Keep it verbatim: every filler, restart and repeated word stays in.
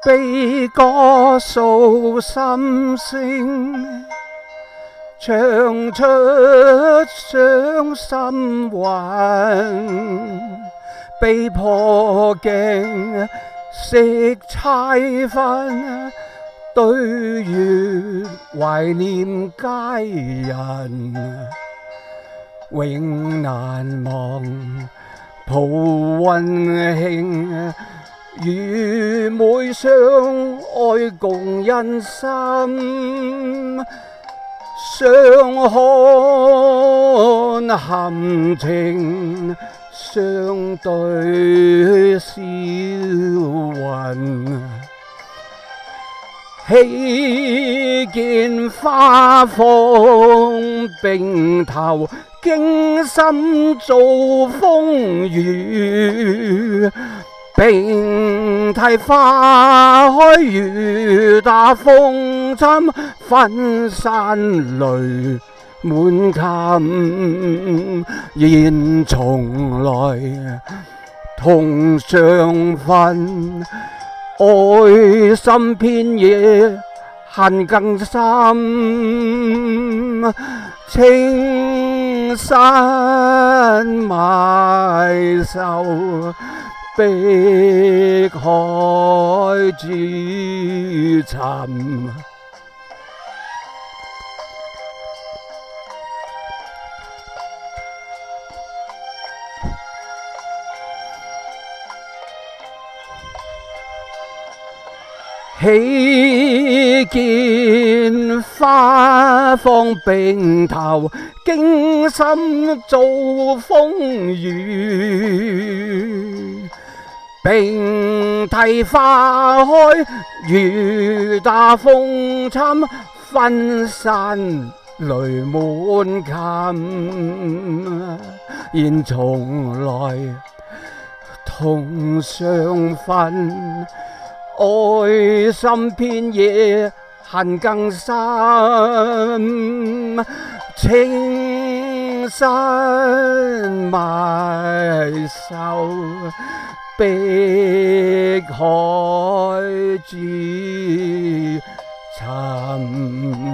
悲歌訴心聲，唱出傷心魂。被破鏡色彩分，對月懷念佳人，永難忘抱溫馨。與妹相愛共人心，相看含情，相對笑雲。喜見花放並頭，驚心遭風雨。並蒂花開雨打風侵，分散淚滿襟。願從來同相分，愛心偏野恨更深。情深埋首，碧海之尋。喜見花放並頭，驚心遭風雨。並蒂花開雨打風侵，分散淚滿襟。願從來同相分，愛心偏野恨更深。情深埋首，碧海之尋。